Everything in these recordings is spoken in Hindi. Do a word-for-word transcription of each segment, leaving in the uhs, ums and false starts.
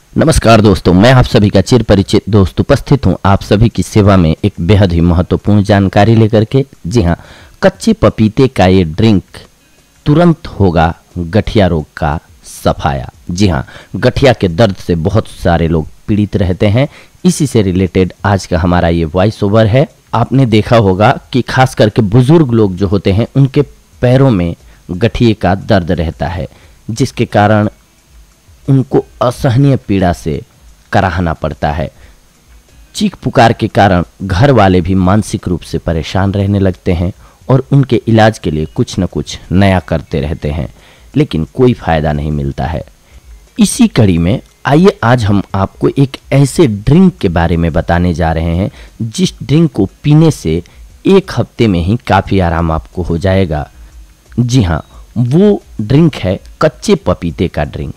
नमस्कार दोस्तों, मैं आप सभी का चिर परिचित दोस्त उपस्थित हूं आप सभी की सेवा में एक बेहद ही महत्वपूर्ण जानकारी लेकर के। जी हां, कच्चे पपीते का ये ड्रिंक तुरंत होगा गठिया रोग का सफाया। जी हां, गठिया के दर्द से बहुत सारे लोग पीड़ित रहते हैं। इसी से रिलेटेड आज का हमारा ये वॉइस ओवर है। आपने देखा होगा कि खास करके बुजुर्ग लोग जो होते हैं उनके पैरों में गठिए का दर्द रहता है, जिसके कारण उनको असहनीय पीड़ा से कराहना पड़ता है। चीख पुकार के कारण घर वाले भी मानसिक रूप से परेशान रहने लगते हैं और उनके इलाज के लिए कुछ न कुछ नया करते रहते हैं, लेकिन कोई फायदा नहीं मिलता है। इसी कड़ी में आइए आज हम आपको एक ऐसे ड्रिंक के बारे में बताने जा रहे हैं जिस ड्रिंक को पीने से एक हफ्ते में ही काफ़ी आराम आपको हो जाएगा। जी हाँ, वो ड्रिंक है कच्चे पपीते का ड्रिंक,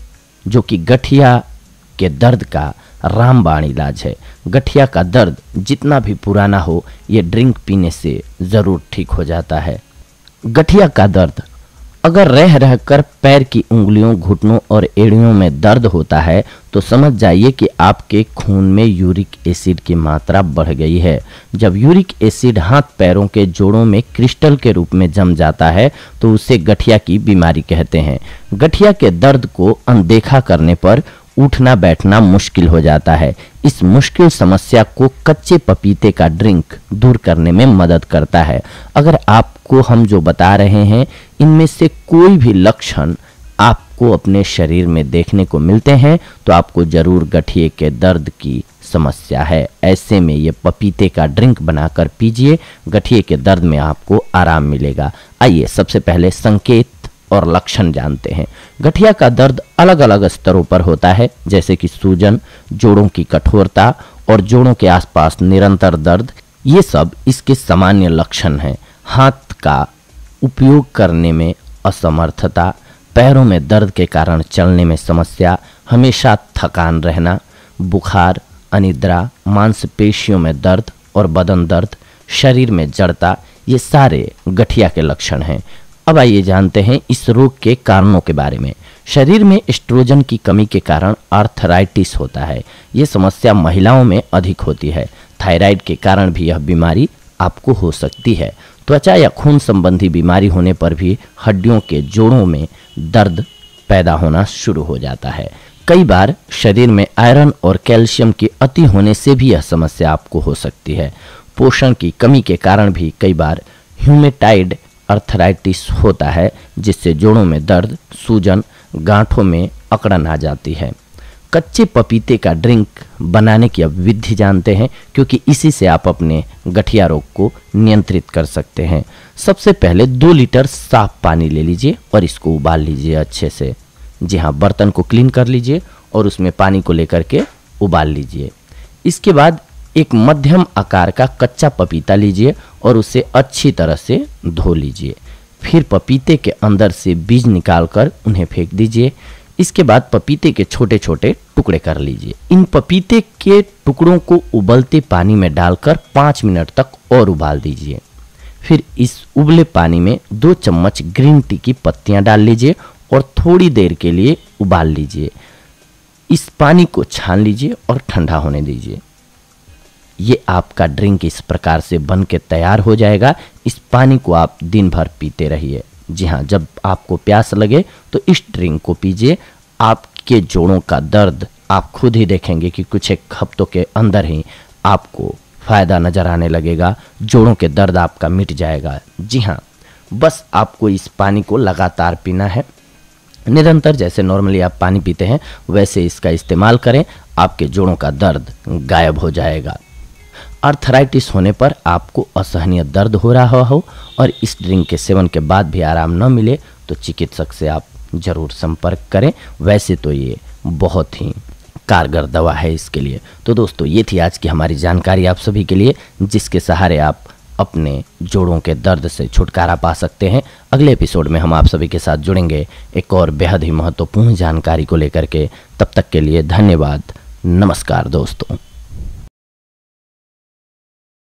जो कि गठिया के दर्द का रामबाण इलाज है। गठिया का दर्द जितना भी पुराना हो, ये ड्रिंक पीने से ज़रूर ठीक हो जाता है। गठिया का दर्द अगर रह रहकर पैर की उंगलियों, घुटनों और एड़ियों में दर्द होता है तो समझ जाइए कि आपके खून में यूरिक एसिड की मात्रा बढ़ गई है। जब यूरिक एसिड हाथ पैरों के जोड़ों में क्रिस्टल के रूप में जम जाता है तो उसे गठिया की बीमारी कहते हैं। गठिया के दर्द को अनदेखा करने पर उठना बैठना मुश्किल हो जाता है। इस मुश्किल समस्या को कच्चे पपीते का ड्रिंक दूर करने में मदद करता है। अगर आपको हम जो बता रहे हैं इनमें से कोई भी लक्षण आपको अपने शरीर में देखने को मिलते हैं तो आपको जरूर गठिए के दर्द की समस्या है। ऐसे में ये पपीते का ड्रिंक बनाकर पीजिए, गठिए के दर्द में आपको आराम मिलेगा। आइए सबसे पहले संकेत और लक्षण जानते हैं। गठिया का दर्द अलग अलग स्तरों पर होता है, जैसे कि सूजन, जोड़ों की कठोरता और जोड़ों के आसपास निरंतर दर्द। ये सब इसके सामान्य लक्षण हैं। हाथ का उपयोग करने में असमर्थता, पैरों में दर्द के कारण चलने में समस्या, हमेशा थकान रहना, बुखार, अनिद्रा, मांसपेशियों में दर्द और बदन दर्द, शरीर में जड़ता, ये सारे गठिया के लक्षण हैं। अब आइए जानते हैं इस रोग के कारणों के बारे में। शरीर में एस्ट्रोजन की कमी के कारण आर्थराइटिस होता है। ये समस्या महिलाओं में अधिक होती है। थायराइड के कारण भी यह बीमारी आपको हो सकती है। त्वचा या खून संबंधी बीमारी होने पर भी हड्डियों के जोड़ों में दर्द पैदा होना शुरू हो जाता है। कई बार शरीर में आयरन और कैल्शियम की अति होने से भी यह समस्या आपको हो सकती है। पोषण की कमी के कारण भी कई बार ह्यूमेटाइड आर्थराइटिस होता है, जिससे जोड़ों में दर्द, सूजन, गांठों में अकड़न आ जाती है। कच्चे पपीते का ड्रिंक बनाने की अब विधि जानते हैं, क्योंकि इसी से आप अपने गठिया रोग को नियंत्रित कर सकते हैं। सबसे पहले दो लीटर साफ पानी ले लीजिए और इसको उबाल लीजिए अच्छे से। जी हाँ, बर्तन को क्लीन कर लीजिए और उसमें पानी को लेकर के उबाल लीजिए। इसके बाद एक मध्यम आकार का कच्चा पपीता लीजिए और उसे अच्छी तरह से धो लीजिए। फिर पपीते के अंदर से बीज निकालकर उन्हें फेंक दीजिए। इसके बाद पपीते के छोटे छोटे टुकड़े कर लीजिए। इन पपीते के टुकड़ों को उबलते पानी में डालकर पाँच मिनट तक और उबाल दीजिए। फिर इस उबले पानी में दो चम्मच ग्रीन टी की पत्तियां डाल लीजिए और थोड़ी देर के लिए उबाल लीजिए। इस पानी को छान लीजिए और ठंडा होने दीजिए। ये आपका ड्रिंक इस प्रकार से बन के तैयार हो जाएगा। इस पानी को आप दिन भर पीते रहिए। जी हाँ, जब आपको प्यास लगे तो इस ड्रिंक को पीजिए। आपके जोड़ों का दर्द आप खुद ही देखेंगे कि कुछ एक हफ्तों के अंदर ही आपको फ़ायदा नज़र आने लगेगा। जोड़ों के दर्द आपका मिट जाएगा। जी हाँ, बस आपको इस पानी को लगातार पीना है निरंतर। जैसे नॉर्मली आप पानी पीते हैं वैसे इसका इस्तेमाल करें, आपके जोड़ों का दर्द गायब हो जाएगा। आर्थराइटिस होने पर आपको असहनीय दर्द हो रहा हो और इस ड्रिंक के सेवन के बाद भी आराम न मिले तो चिकित्सक से आप ज़रूर संपर्क करें। वैसे तो ये बहुत ही कारगर दवा है इसके लिए। तो दोस्तों, ये थी आज की हमारी जानकारी आप सभी के लिए, जिसके सहारे आप अपने जोड़ों के दर्द से छुटकारा पा सकते हैं। अगले एपिसोड में हम आप सभी के साथ जुड़ेंगे एक और बेहद ही महत्वपूर्ण जानकारी को लेकर के। तब तक के लिए धन्यवाद। नमस्कार दोस्तों।